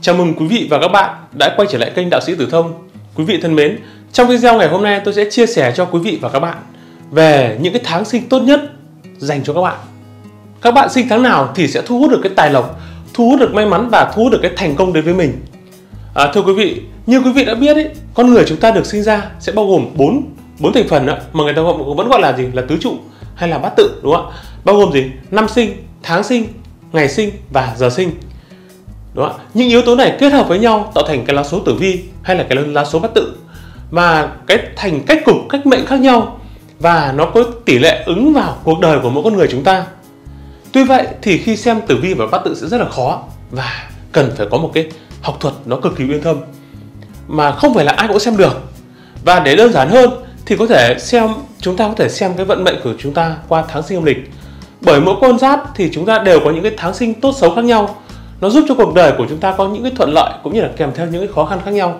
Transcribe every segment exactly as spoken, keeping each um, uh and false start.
Chào mừng quý vị và các bạn đã quay trở lại kênh Đạo Sĩ Tử Thông. Quý vị thân mến, trong video ngày hôm nay tôi sẽ chia sẻ cho quý vị và các bạn về những cái tháng sinh tốt nhất dành cho các bạn. Các bạn sinh tháng nào thì sẽ thu hút được cái tài lộc, thu hút được may mắn và thu hút được cái thành công đến với mình. À, thưa quý vị, như quý vị đã biết ấy, con người chúng ta được sinh ra sẽ bao gồm bốn bốn thành phần đó, mà người ta vẫn gọi là gì, là tứ trụ hay là bát tự, đúng không ạ? Bao gồm gì? Năm sinh, tháng sinh, ngày sinh và giờ sinh. Đó. Những yếu tố này kết hợp với nhau tạo thành cái lá số tử vi hay là cái lá số bát tự, và cái thành cách cục, cách mệnh khác nhau, và nó có tỷ lệ ứng vào cuộc đời của mỗi con người chúng ta. Tuy vậy thì khi xem tử vi và bát tự sẽ rất là khó, và cần phải có một cái học thuật nó cực kỳ uyên thâm mà không phải là ai cũng xem được. Và để đơn giản hơn thì có thể xem chúng ta có thể xem cái vận mệnh của chúng ta qua tháng sinh âm lịch. Bởi mỗi con giáp thì chúng ta đều có những cái tháng sinh tốt xấu khác nhau. Nó giúp cho cuộc đời của chúng ta có những cái thuận lợi cũng như là kèm theo những cái khó khăn khác nhau.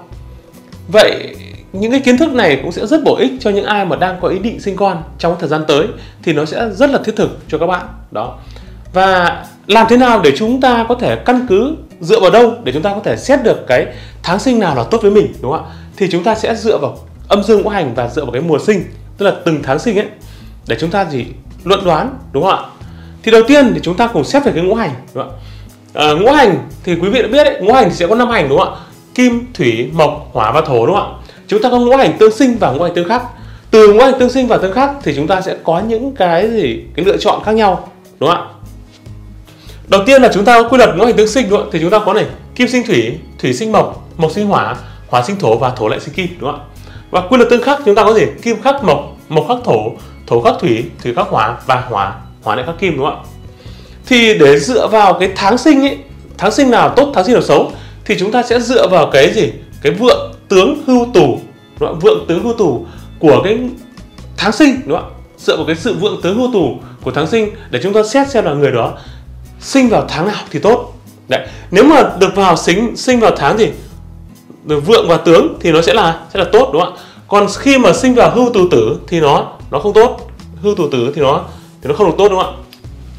Vậy những cái kiến thức này cũng sẽ rất bổ ích cho những ai mà đang có ý định sinh con trong thời gian tới, thì nó sẽ rất là thiết thực cho các bạn. Đó. Và làm thế nào để chúng ta có thể căn cứ, dựa vào đâu để chúng ta có thể xét được cái tháng sinh nào là tốt với mình, đúng không ạ? Thì chúng ta sẽ dựa vào âm dương ngũ hành và dựa vào cái mùa sinh, tức là từng tháng sinh ấy, để chúng ta gì luận đoán, đúng không ạ? Thì đầu tiên thì chúng ta cùng xét về cái ngũ hành, đúng không ạ? À, ngũ hành thì quý vị đã biết đấy, ngũ hành thì sẽ có năm hành, đúng không ạ? Kim, thủy, mộc, hỏa và thổ, đúng không ạ? Chúng ta có ngũ hành tương sinh và ngũ hành tương khắc. Từ ngũ hành tương sinh và tương khắc thì chúng ta sẽ có những cái gì cái lựa chọn khác nhau, đúng không ạ? Đầu tiên là chúng ta có quy luật ngũ hành tương sinh, đúng không ạ? Thì chúng ta có này, kim sinh thủy, thủy sinh mộc, mộc sinh hỏa, hỏa sinh thổ và thổ lại sinh kim, đúng không ạ? Và quy luật tương khắc chúng ta có gì? Kim khắc mộc, mộc khắc thổ, thổ khắc thủy, thủy khắc hỏa và hỏa, hỏa lại khắc kim, đúng không ạ? Thì để dựa vào cái tháng sinh ấy, tháng sinh nào tốt, tháng sinh nào xấu, thì chúng ta sẽ dựa vào cái gì? Cái vượng tướng hưu tù, đúng không? Vượng tướng hưu tù của cái tháng sinh, đúng không? Dựa vào cái sự vượng tướng hưu tù của tháng sinh để chúng ta xét xem là người đó sinh vào tháng nào thì tốt. Đấy. Nếu mà được vào sinh sinh vào tháng gì? Được vượng và tướng thì nó sẽ là sẽ là tốt, đúng không ạ? Còn khi mà sinh vào hưu tù tử thì nó nó không tốt. Hưu tù tử thì nó thì nó không được tốt, đúng không ạ?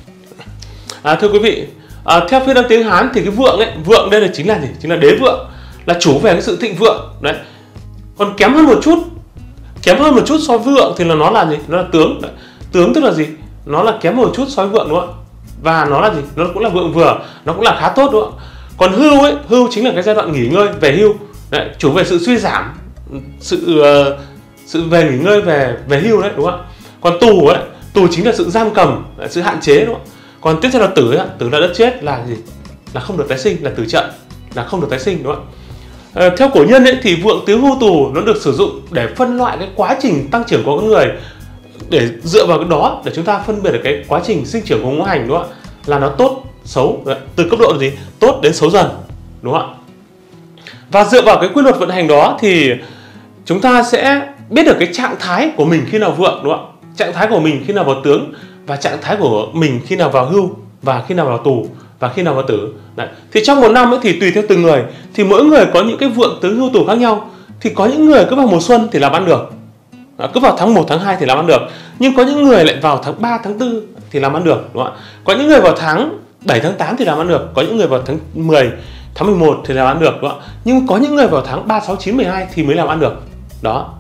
À, thưa quý vị, à, theo phiên âm tiếng Hán thì cái vượng ấy, vượng đây là chính là gì? Chính là đế vượng, là chủ về cái sự thịnh vượng. Đấy. Còn kém hơn một chút, kém hơn một chút so với vượng thì là nó là gì? Nó là tướng. Đấy. Tướng tức là gì? Nó là kém một chút so với vượng, đúng không ạ? Và nó là gì? Nó cũng là vượng vừa, nó cũng là khá tốt, đúng không ạ? Còn hưu ấy, hưu chính là cái giai đoạn nghỉ ngơi, về hưu. Đấy, chủ về sự suy giảm, sự uh, sự về nghỉ ngơi, về về hưu đấy, đúng không ạ? Còn tù ấy, tù chính là sự giam cầm, sự hạn chế, đúng không ạ? Còn tiếp theo là tử ấy, tử là đất chết, là gì? Là không được tái sinh, là tử trận, là không được tái sinh, đúng không ạ? À, theo cổ nhân ấy, thì vượng tướng hưu tù nó được sử dụng để phân loại cái quá trình tăng trưởng của con người, để dựa vào cái đó để chúng ta phân biệt được cái quá trình sinh trưởng của ngũ hành, đúng không ạ? Là nó tốt, xấu, từ cấp độ là gì? Tốt đến xấu dần, đúng không ạ? Và dựa vào cái quy luật vận hành đó thì chúng ta sẽ biết được cái trạng thái của mình khi nào vượng, đúng không ạ? Trạng thái của mình khi nào vào tướng, và trạng thái của mình khi nào vào hưu, và khi nào vào tù, và khi nào vào tử. Đấy. Thì trong một năm ấy thì tùy theo từng người, thì mỗi người có những cái vượng tướng hưu tù khác nhau. Thì có những người cứ vào mùa xuân thì làm ăn được, à, cứ vào tháng một, tháng hai thì làm ăn được. Nhưng có những người lại vào tháng ba, tháng tư thì làm ăn được, đúng không ạ? Có những người vào tháng bảy, tháng tám thì làm ăn được. Có những người vào tháng mười, tháng mười một thì làm ăn được, đúng không ạ? Nhưng có những người vào tháng ba, sáu, chín, mười hai thì mới làm ăn được. Đó.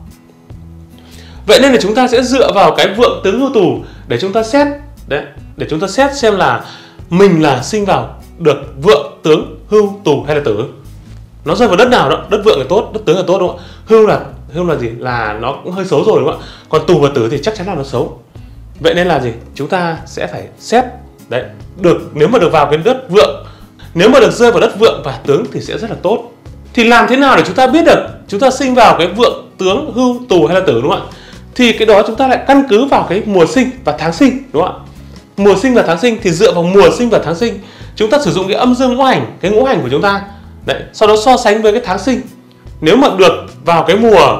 Vậy nên là chúng ta sẽ dựa vào cái vượng tướng hưu tù để chúng ta xét, đấy, để chúng ta xét xem là mình là sinh vào được vượng tướng hưu tù hay là tử. Nó rơi vào đất nào đó, đất vượng là tốt, đất tướng là tốt, đúng không ạ? Hưu là hưu là gì? Là nó cũng hơi xấu rồi, đúng không ạ? Còn tù và tử thì chắc chắn là nó xấu. Vậy nên là gì? Chúng ta sẽ phải xét, đấy, được nếu mà được vào cái đất vượng, nếu mà được rơi vào đất vượng và tướng thì sẽ rất là tốt. Thì làm thế nào để chúng ta biết được chúng ta sinh vào cái vượng tướng hưu tù hay là tử, đúng không ạ? Thì cái đó chúng ta lại căn cứ vào cái mùa sinh và tháng sinh, đúng không ạ? Mùa sinh và tháng sinh thì dựa vào mùa sinh và tháng sinh, chúng ta sử dụng cái âm dương ngũ hành, cái ngũ hành của chúng ta. Đấy, sau đó so sánh với cái tháng sinh. Nếu mà được vào cái mùa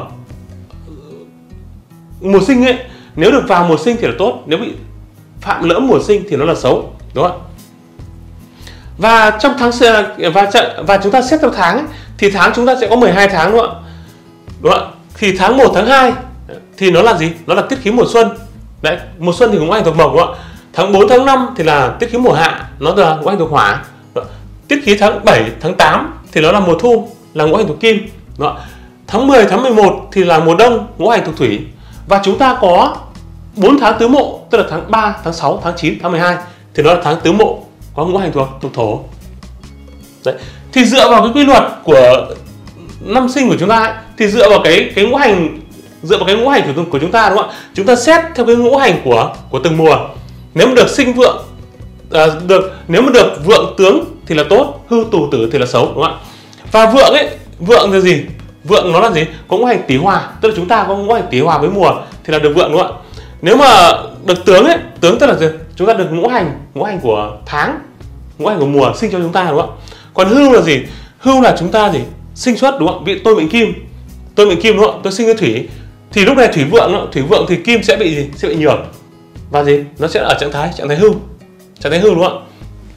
mùa sinh ấy, nếu được vào mùa sinh thì là tốt, nếu bị phạm lỡ mùa sinh thì nó là xấu, đúng không ạ? Và trong tháng và và chúng ta xét theo tháng ấy, thì tháng chúng ta sẽ có mười hai tháng, đúng không ạ? Đúng không ạ? Thì tháng một, tháng hai thì nó là gì? Nó là tiết khí mùa xuân. Đấy, mùa xuân thì ngũ hành thuộc mộc, đúng không ạ? Tháng bốn, tháng năm thì là tiết khí mùa hạ, nó là ngũ hành thuộc hỏa. Tiết khí tháng bảy, tháng tám thì nó là mùa thu, là ngũ hành thuộc kim. Đó. Tháng mười, tháng mười một thì là mùa đông, ngũ hành thuộc thủy. Và chúng ta có bốn tháng tứ mộ, tức là tháng ba, tháng sáu, tháng chín, tháng mười hai thì nó là tháng tứ mộ có ngũ hành thuộc thuộc thổ. Đấy. Thì dựa vào cái quy luật của năm sinh của chúng ta ấy, thì dựa vào cái cái ngũ hành dựa vào cái ngũ hành của, của chúng ta, đúng không ạ? Chúng ta xét theo cái ngũ hành của của từng mùa. Nếu mà được sinh vượng à, được nếu mà được vượng tướng thì là tốt, hư tù tử thì là xấu, đúng không ạ? Và vượng ấy, vượng là gì? Vượng nó là gì? Có ngũ hành tý hòa, tức là chúng ta có ngũ hành tý hòa với mùa thì là được vượng, đúng không ạ? Nếu mà được tướng ấy, tướng tức là gì? Chúng ta được ngũ hành, ngũ hành của tháng, ngũ hành của mùa sinh cho chúng ta, đúng không ạ? Còn hưu là gì? Hưu là chúng ta gì? Sinh xuất, đúng không ạ? Vị tôi mệnh kim, tôi mệnh kim, đúng không ạ? Tôi sinh với thủy, thì lúc này thủy vượng, thủy vượng thì kim sẽ bị gì? Sẽ bị nhược và gì? Nó sẽ ở trạng thái trạng thái hưu, trạng thái hưu, đúng không ạ?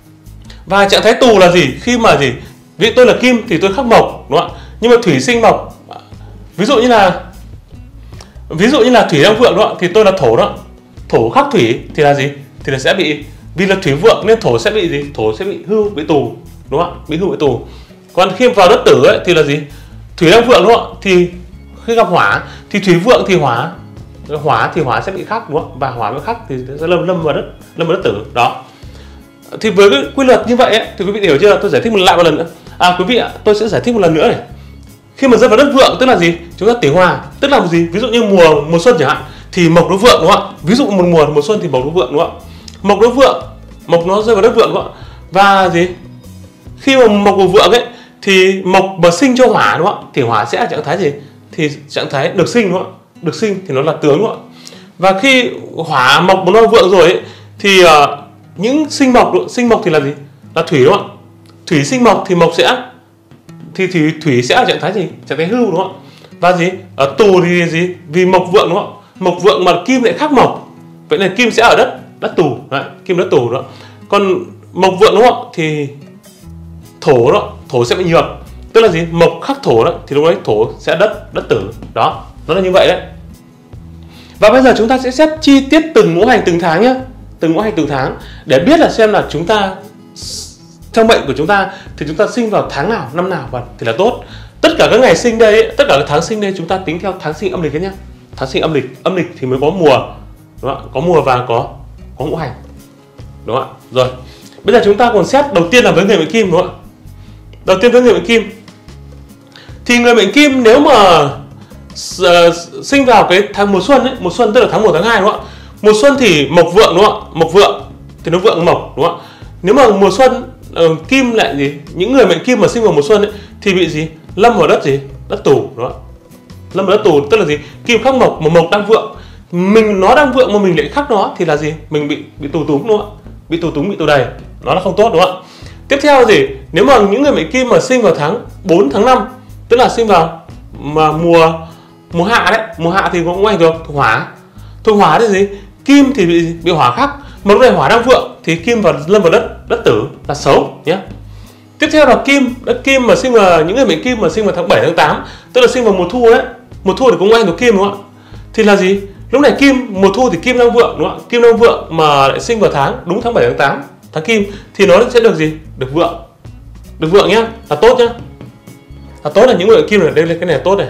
Và trạng thái tù là gì? Khi mà gì? Vị tôi là kim thì tôi khắc mộc, đúng không ạ? Nhưng mà thủy sinh mộc, ví dụ như là ví dụ như là thủy đang vượng, đó thì tôi là thổ, đó thổ khắc thủy thì là gì? Thì là sẽ bị, vì là thủy vượng nên thổ sẽ bị gì? Thổ sẽ bị hưu, bị tù, đúng không ạ? Bị hưu, bị tù. Còn khi vào đất tử ấy thì là gì? Thủy đang vượng, đúng không ạ? Thì khi gặp hỏa thì thủy vượng thì hỏa, hỏa thì hỏa sẽ bị khắc, đúng không? Và hỏa với khắc thì sẽ lâm lâm vào đất, lâm vào đất tử. Đó. Thì với cái quy luật như vậy ấy, thì quý vị hiểu chưa? Tôi giải thích một lại một lần nữa. À quý vị ạ, tôi sẽ giải thích một lần nữa này. Khi mà rơi vào đất vượng tức là gì? Chúng ta tỉ hòa, tức là gì? Ví dụ như mùa mùa xuân chẳng hạn thì mộc nó vượng, đúng không ạ? Ví dụ một mùa mùa xuân thì mộc nó vượng, đúng không ạ? Mộc nó vượng, mộc nó rơi vào đất vượng, đúng không ạ? Và gì? Khi mà mộc vào vượng ấy thì mộc mà sinh cho hỏa, đúng không ạ? Thì hỏa sẽ ở trạng thái gì? Thì trạng thái được sinh, đúng không ạ? Được sinh thì nó là tướng, đúng không ạ? Và khi hỏa mộc nó vượng rồi ấy, thì uh, những sinh mộc, sinh mộc thì là gì? Là thủy, đúng không ạ? Thủy sinh mộc thì mộc sẽ thì thủy thủy sẽ ở trạng thái gì? Trạng thái hưu, đúng không ạ? Và gì? Ở tù thì gì? Vì mộc vượng, đúng không ạ? Mộc vượng mà kim lại khắc mộc, vậy là kim sẽ ở đất đất tù, đấy, kim đất tù đó. Còn mộc vượng, đúng không ạ? Thì thổ đó, thổ sẽ bị nhược, tức là gì? Mộc khắc thổ đó, thì lúc đấy thổ sẽ đất đất tử. Đó, nó là như vậy đấy. Và bây giờ chúng ta sẽ xét chi tiết từng ngũ hành từng tháng nhé, từng ngũ hành từng tháng để biết là xem là chúng ta trong mệnh của chúng ta thì chúng ta sinh vào tháng nào, năm nào và thì là tốt. Tất cả các ngày sinh đây, tất cả các tháng sinh đây chúng ta tính theo tháng sinh âm lịch nhé. Tháng sinh âm lịch, âm lịch thì mới có mùa, đúng không? Có mùa và có có ngũ hành, đúng không ạ? Rồi, bây giờ chúng ta còn xét đầu tiên là với người mệnh kim, đúng không ạ? Đầu tiên với người mệnh kim thì người mệnh kim nếu mà uh, sinh vào cái tháng mùa xuân ấy, mùa xuân tức là tháng một, tháng hai, đúng không ạ? Mùa xuân thì mộc vượng, đúng không ạ? Mộc vượng thì nó vượng mộc, đúng không ạ? Nếu mà mùa xuân uh, kim lại gì? Những người mệnh kim mà sinh vào mùa xuân ấy, thì bị gì? Lâm vào đất gì? Đất tù, đúng không ạ? Lâm vào đất tù tức là gì? Kim khắc mộc mà mộc đang vượng, mình nó đang vượng mà mình lại khắc nó thì là gì? Mình bị bị tù túng, đúng không ạ? Bị tù túng, bị tù đầy, nó là không tốt, đúng không ạ? Tiếp theo là gì? Nếu mà những người mệnh kim mà sinh vào tháng bốn, tháng năm, tức là sinh vào mà mùa mùa hạ đấy, mùa hạ thì cũng ảnh được thuộc hỏa. Thuộc hỏa thì gì? Kim thì bị bị hỏa khắc, mà lúc này hỏa đang vượng thì kim vào lâm vào đất đất tử là xấu nhé. Tiếp theo là kim, đất kim mà sinh vào những người mệnh kim mà sinh vào tháng bảy, tháng tám, tức là sinh vào mùa thu đấy. Mùa thu thì cũng ảnh được kim, đúng không ạ? Thì là gì? Lúc này kim mùa thu thì kim đang vượng, đúng không ạ? Kim đang vượng mà lại sinh vào tháng đúng tháng bảy, tháng tám, tháng kim thì nó sẽ được gì? Được vượng. Được vượng nhá, là tốt nhá. Là tốt, là những người kim này, đây là cái này là tốt này.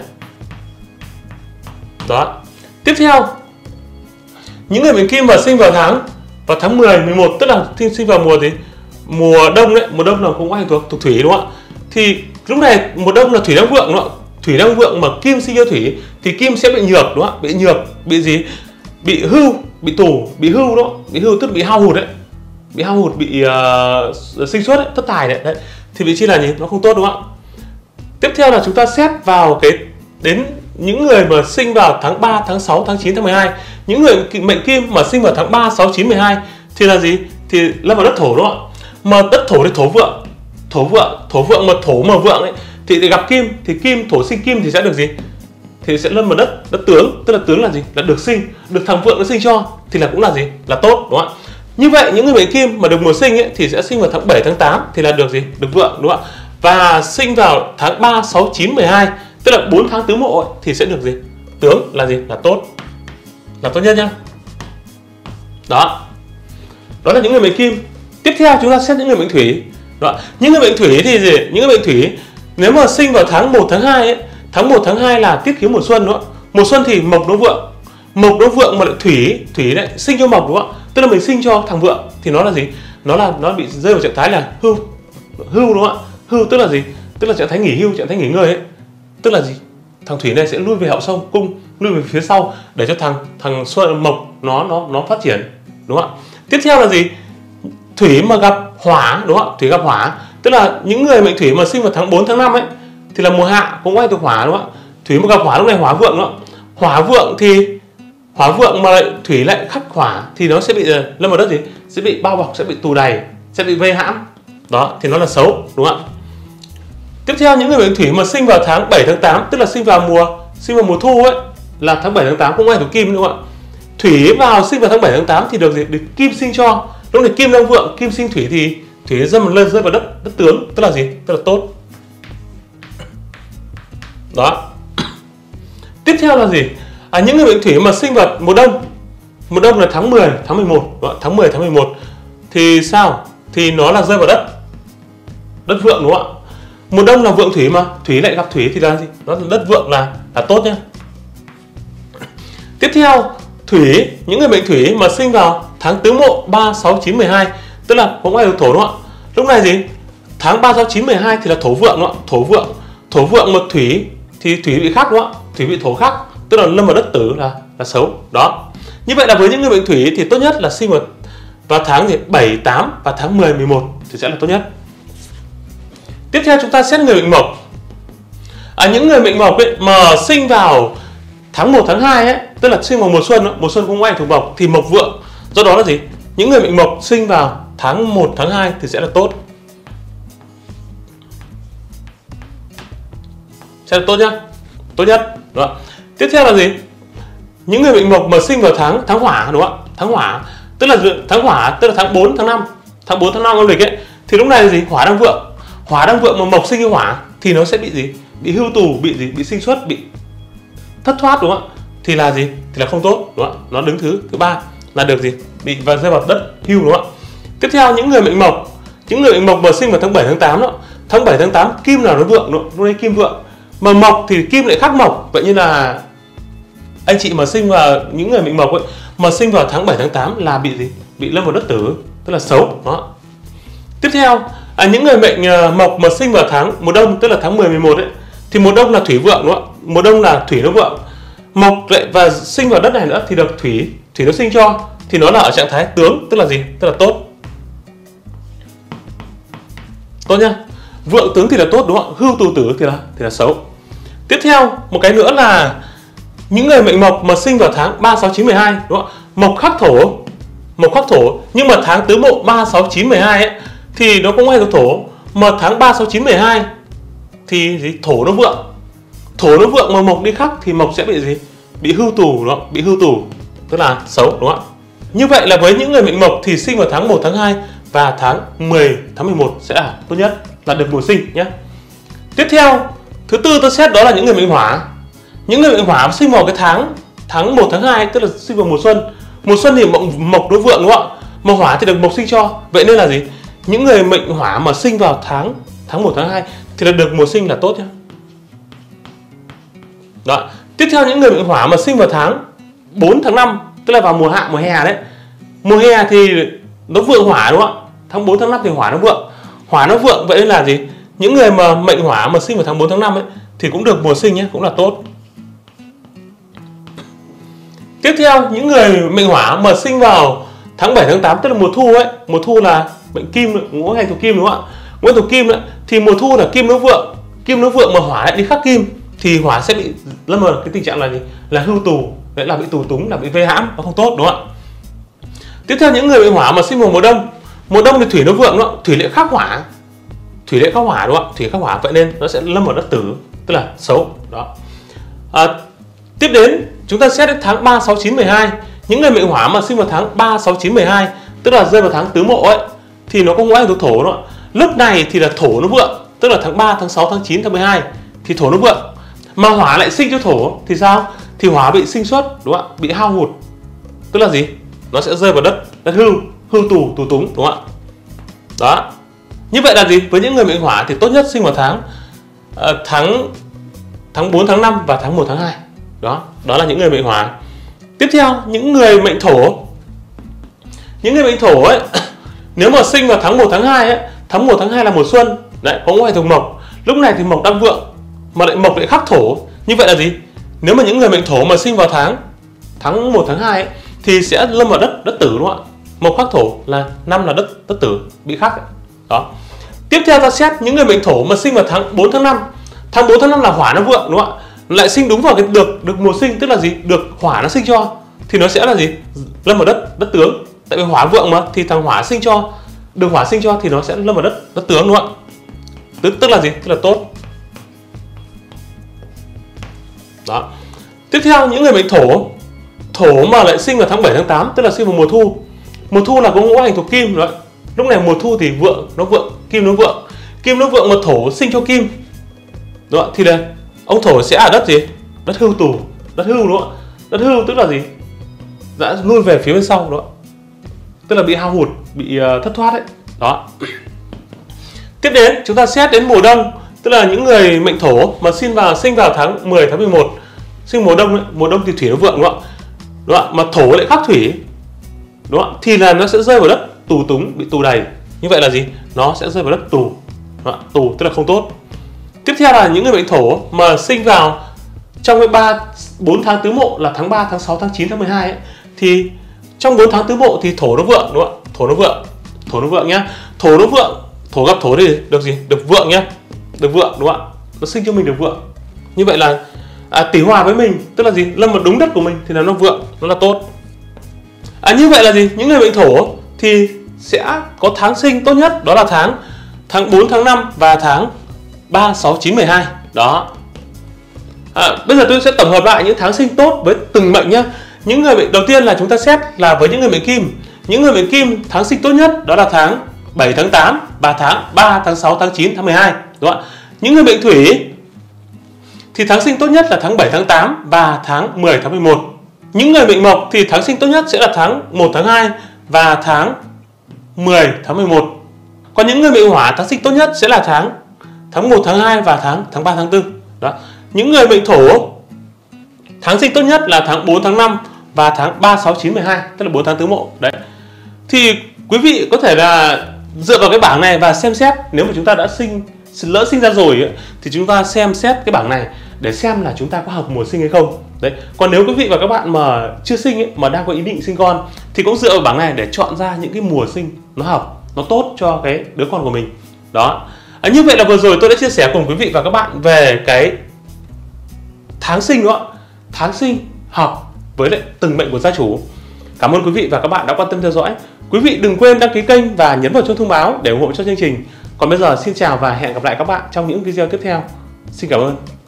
Đó. Tiếp theo, những người mệnh kim mà sinh vào tháng vào tháng mười, mười một, tức là sinh vào mùa gì? Mùa đông đấy, mùa đông là cũng ảnh thuộc thuộc thủy, đúng không ạ? Thì lúc này mùa đông là thủy đang vượng, đúng không ạ? Thủy đang vượng mà kim sinh cho thủy thì kim sẽ bị nhược, đúng không ạ? Bị nhược, bị gì? Bị hưu, bị tù, bị hưu đó, bị hưu tức bị hao hụt đấy. Bị hao hụt, bị uh, sinh xuất đấy, thất tài đấy. Đấy. Thì vị trí là gì? Nó không tốt, đúng không ạ? Tiếp theo là chúng ta xét vào cái đến những người mà sinh vào tháng ba, tháng sáu, tháng chín, tháng mười hai. Những người mệnh kim mà sinh vào tháng ba, sáu, chín, mười hai thì là gì? Thì lâm vào đất thổ, đúng không ạ? Mà đất thổ thì thổ vượng, thổ vượng, thổ vượng mà thổ mà vượng ấy thì để gặp kim thì kim thổ sinh kim thì sẽ được gì? Thì sẽ lâm vào đất đất tướng, tức là tướng là gì? Là được sinh, được thằng vượng nó sinh cho thì là cũng là gì? Là tốt, đúng không ạ? Như vậy những người mệnh kim mà được mùa sinh ấy thì sẽ sinh vào tháng bảy, tháng tám thì là được gì? Được vượng, đúng không ạ? Và sinh vào tháng ba, sáu, chín, mười hai, tức là bốn tháng tứ mộ ấy, thì sẽ được gì? Tướng là gì? Là tốt. Là tốt nhất nhá. Đó. Đó là những người mệnh kim. Tiếp theo chúng ta xét những người mệnh thủy. Đó. Những người mệnh thủy thì gì? Những người mệnh thủy nếu mà sinh vào tháng một tháng hai ấy, tháng một tháng hai là tiết khí mùa xuân đúng không? Mùa xuân thì mộc nó vượng, mộc nó vượng mà lại thủy, thủy lại sinh cho mộc đúng không? Tức là mình sinh cho thằng vượng thì nó là gì? Nó là nó bị rơi vào trạng thái là hưu, hưu đúng không ạ? Hưu tức là gì? Tức là trạng thái nghỉ hưu, trạng thái nghỉ ngơi ấy. Tức là gì? Thằng thủy này sẽ lui về hậu sông cung, lui về phía sau để cho thằng thằng xuân mộc nó nó nó phát triển đúng không ạ? Tiếp theo là gì? Thủy mà gặp hỏa đúng không ạ? Thủy gặp hỏa tức là những người mệnh thủy mà sinh vào tháng bốn tháng năm ấy thì là mùa hạ cũng quay thuộc hỏa đúng không ạ? Thủy mà gặp hỏa lúc này hỏa vượng đó. Hỏa vượng thì hỏa vượng mà lại thủy lại khắc hỏa thì nó sẽ bị lâm vào đất gì? Sẽ bị bao bọc, sẽ bị tù đày, sẽ bị vây hãm. Đó thì nó là xấu đúng không ạ? Tiếp theo những người mệnh thủy mà sinh vào tháng bảy tháng tám tức là sinh vào mùa sinh vào mùa thu ấy là tháng bảy tháng tám cũng quay thuộc kim đúng không ạ? Thủy vào sinh vào tháng bảy tháng tám thì được gì? Được kim sinh cho. Lúc này kim đang vượng, kim sinh thủy thì thủy dâm lên rơi vào đất đất tướng tức là gì? Tức là tốt. Đó. Tiếp theo là gì? À, những người mệnh thủy mà sinh vào mùa đông, mùa đông là tháng mười, tháng mười một, đó, tháng mười, tháng mười một thì sao? Thì nó là rơi vào đất, đất vượng đúng không ạ? Mùa đông là vượng thủy mà, thủy lại gặp thủy thì là gì? Nó là đất vượng là là tốt nhá. Tiếp theo thủy, những người mệnh thủy mà sinh vào tháng tứ mộ ba, sáu, chín, mười hai tức là cũng ai được thổ đúng không ạ? Lúc này gì? Tháng ba, sáu, chín, mười hai thì là thổ vượng đúng không ạ? Thổ vượng, thổ vượng mà thủy thì thủy bị khắc đúng không ạ? Thủy bị thổ khắc tức là lâm vào đất tử là là xấu. Đó. Như vậy là với những người mệnh thủy thì tốt nhất là sinh vào vào tháng gì? bảy, tám và tháng mười, mười một thì sẽ là tốt nhất. Tiếp theo chúng ta xét người mệnh mộc. À, những người mệnh mộc ấy, mà sinh vào tháng một, tháng hai ấy, tức là sinh vào mùa xuân đó, mùa xuân cũng quay thuộc mộc thì mộc vượng. Do đó là gì? Những người mệnh mộc sinh vào tháng một, tháng hai thì sẽ là tốt. Sẽ là tốt nhá. Tốt nhất. Đó. Tiếp theo là gì? Những người mệnh mộc mà sinh vào tháng tháng hỏa đúng không ạ? Tháng hỏa, tức là tháng hỏa tức là tháng bốn, tháng năm. Tháng bốn, tháng năm âm lịch ấy thì lúc này là gì? Hỏa đang vượng. Hỏa đang vượng mà mộc sinh như hỏa thì nó sẽ bị gì? Bị hưu tù, bị gì? Bị sinh xuất, bị thất thoát đúng không ạ? Thì là gì? Thì là không tốt đúng không ạ? Nó đứng thứ thứ ba là được gì? Bị và rơi vào đất hưu đúng không ạ? Tiếp theo những người mệnh mộc, những người mệnh mộc mà sinh vào tháng bảy, tháng tám đó, tháng bảy, tháng tám kim nào nó vượng, lúc đây kim vượng. Mà mộc thì kim lại khắc mộc, vậy như là anh chị mà sinh vào những người mệnh mộc ấy mà sinh vào tháng bảy, tháng tám là bị gì? Bị lâm vào đất tử, tức là xấu đó. Tiếp theo à, những người mệnh uh, mộc mà sinh vào tháng mùa đông tức là tháng mười, mười một ấy thì mùa đông là thủy vượng đúng không ạ? Mùa đông là thủy nó vượng. Mộc lại và sinh vào đất này nữa thì được thủy thủy nó sinh cho thì nó là ở trạng thái tướng tức là gì? Tức là tốt. Tốt nhá. Vượng tướng thì là tốt đúng không ạ? Hưu tù tử thì là thì là xấu. Tiếp theo một cái nữa là những người mệnh mộc mà sinh vào tháng ba, sáu, chín, mười hai đúng không ạ? Mộc khắc thổ, mộc khắc thổ nhưng mà tháng tứ mộ ba, sáu, chín, mười hai ấy thì nó cũng hay thuộc thổ, mà tháng ba, sáu, chín, mười hai thì gì? Thổ nó vượng. Thổ nó vượng mà mộc đi khắc thì mộc sẽ bị gì? Bị hưu tù đúng không? Bị hưu tù tức là xấu đúng không ạ? Như vậy là với những người mệnh mộc thì sinh vào tháng một, tháng hai và tháng mười, tháng mười một sẽ là tốt nhất, là được mùa sinh nhé. Tiếp theo thứ tư tôi xét đó là những người mệnh hỏa. Những người mệnh hỏa sinh vào cái tháng tháng một, tháng hai tức là sinh vào mùa xuân. Mùa xuân thì mộc, mộc nó vượng đúng không ạ? Mà hỏa thì được mộc sinh cho. Vậy nên là gì? Những người mệnh hỏa mà sinh vào tháng tháng một, tháng hai thì là được mùa sinh là tốt nhé. Đó. Tiếp theo những người mệnh hỏa mà sinh vào tháng bốn, tháng năm tức là vào mùa hạ, mùa hè đấy. Mùa hè thì nó vượng hỏa đúng không ạ? Tháng bốn, tháng năm thì hỏa nó vượng. Hỏa nó vượng vậy nên là gì? Những người mà mệnh hỏa mà sinh vào tháng bốn, tháng năm ấy thì cũng được mùa sinh nhé, cũng là tốt. Tiếp theo những người mệnh hỏa mà sinh vào tháng bảy, tháng tám tức là mùa thu ấy, mùa thu là mệnh kim, ngũ hành thuộc kim đúng không ạ? Ngũ hành thuộc kim ấy, thì mùa thu là kim nó vượng, kim nó vượng mà hỏa lại đi khắc kim thì hỏa sẽ bị lâm vào cái tình trạng là gì? Là hưu tù, đấy là bị tù túng, là bị vây hãm, nó không tốt đúng không ạ? Tiếp theo những người mệnh hỏa mà sinh vào mùa đông, mùa đông thì thủy nó vượng đó, thủy lại khắc hỏa, thủy lại khắc hỏa đúng không ạ? Thủy khắc hỏa vậy nên nó sẽ lâm vào đất tử, tức là xấu đó. À, tiếp đến chúng ta xét đến tháng ba, sáu, chín, mười hai. Những người mệnh hỏa mà sinh vào tháng ba, sáu, chín, mười hai tức là rơi vào tháng tứ mộ ấy thì nó có ngũ hành thuộc thổ đó. Lúc này thì là thổ nó vượng, tức là tháng ba, tháng sáu, tháng chín, tháng mười hai thì thổ nó vượng. Mà hỏa lại sinh cho thổ thì sao? Thì hỏa bị sinh xuất đúng không ạ? Bị hao hụt. Tức là gì? Nó sẽ rơi vào đất đất hưu, hưu tù, tù túng đúng không ạ? Đó. Như vậy là gì? Với những người mệnh hỏa thì tốt nhất sinh vào tháng uh, tháng tháng bốn tháng năm và tháng một tháng hai. Đó, đó là những người mệnh hỏa. Tiếp theo, những người mệnh thổ. Những người mệnh thổ ấy, nếu mà sinh vào tháng một tháng hai ấy, tháng một tháng hai là mùa xuân, đấy, có ngũ hành thuộc mộc. Lúc này thì mộc đang vượng mà lại mộc lại khắc thổ. Như vậy là gì? Nếu mà những người mệnh thổ mà sinh vào tháng tháng một tháng hai ấy, thì sẽ lâm vào đất đất tử, đúng không ạ? Mộc khắc thổ là năm là đất đất tử bị khắc ấy. Đó. Tiếp theo ta xét những người mệnh thổ mà sinh vào tháng bốn tháng năm. Tháng bốn tháng năm là hỏa nó vượng, đúng không ạ? Lại sinh đúng vào cái được được mùa sinh, tức là gì? Được hỏa nó sinh cho thì nó sẽ là gì? Lâm vào đất đất tướng. Tại vì hỏa vượng mà, thì thằng hỏa sinh cho, được hỏa sinh cho thì nó sẽ lâm vào đất đất tướng, đúng không ạ? Tức tức là gì? Tức là tốt. Đó. Tiếp theo, những người mệnh thổ thổ mà lại sinh vào tháng bảy tháng tám, tức là sinh vào mùa thu. Mùa thu là có ngũ hành thuộc kim, đó. Lúc này mùa thu thì vượng nó vượng, kim nó vượng. Kim nó vượng mà thổ sinh cho kim. Đúng không? Thì đây, ông thổ sẽ ở đất gì? Đất hưu tù, đất hưu, đúng không? Đất hưu tức là gì? Đã lui về phía bên sau, đó. Tức là bị hao hụt, bị uh, thất thoát đấy. Đó. Tiếp đến chúng ta xét đến mùa đông, tức là những người mệnh thổ mà sinh vào sinh vào tháng mười tháng mười một, sinh mùa đông ấy, mùa đông thì thủy nó vượng, đúng không? Đúng không? Mà thổ lại khắc thủy, đúng không? Thì là nó sẽ rơi vào đất tù túng, bị tù đầy. Như vậy là gì? Nó sẽ rơi vào đất tù. Đúng không? Tù tức là không tốt. Tiếp theo là những người mệnh thổ mà sinh vào trong cái ba bốn tháng tứ mộ là tháng ba, tháng sáu, tháng chín, tháng mười hai ấy, thì trong bốn tháng tứ mộ thì thổ nó vượng, đúng không? Thổ nó vượng. Thổ nó vượng nhá. Thổ nó vượng, thổ gặp thổ thì được gì? Được vượng nhá. Được vượng, đúng không ạ? Nó sinh cho mình được vượng. Như vậy là à, tỷ hòa với mình, tức là gì? Lâm vào đúng đất của mình thì là nó vượng, nó là tốt. À, như vậy là gì? Những người mệnh thổ thì sẽ có tháng sinh tốt nhất, đó là tháng tháng bốn, tháng năm và tháng ba, sáu, chín, mười hai. Đó. À, bây giờ tôi sẽ tổng hợp lại những tháng sinh tốt với từng mệnh nhé. Những người mệnh đầu tiên là chúng ta xét là với những người mệnh kim. Những người mệnh kim tháng sinh tốt nhất đó là tháng bảy tháng tám và tháng ba, tháng sáu, tháng chín, tháng mười hai. Đúng không ạ? Những người mệnh thủy thì tháng sinh tốt nhất là tháng bảy tháng tám và tháng mười tháng mười một. Những người mệnh mộc thì tháng sinh tốt nhất sẽ là tháng một tháng hai và tháng mười tháng mười một. Còn những người mệnh hỏa tháng sinh tốt nhất sẽ là tháng tháng một tháng hai và tháng tháng ba tháng tư. Đó. Những người mệnh thổ tháng sinh tốt nhất là tháng bốn tháng năm và tháng ba, sáu, chín, mười hai, tức là bốn tháng tứ mộ. Đấy. Thì quý vị có thể là dựa vào cái bảng này và xem xét, nếu mà chúng ta đã sinh lỡ sinh ra rồi ấy, thì chúng ta xem xét cái bảng này để xem là chúng ta có hợp mùa sinh hay không. Đấy. Còn nếu quý vị và các bạn mà chưa sinh ấy, mà đang có ý định sinh con thì cũng dựa vào bảng này để chọn ra những cái mùa sinh nó hợp, nó tốt cho cái đứa con của mình. Đó. À, như vậy là vừa rồi tôi đã chia sẻ cùng quý vị và các bạn về cái tháng sinh đó, tháng sinh hợp với lại từng mệnh của gia chủ. Cảm ơn quý vị và các bạn đã quan tâm theo dõi. Quý vị đừng quên đăng ký kênh và nhấn vào chuông thông báo để ủng hộ cho chương trình. Còn bây giờ xin chào và hẹn gặp lại các bạn trong những video tiếp theo. Xin cảm ơn.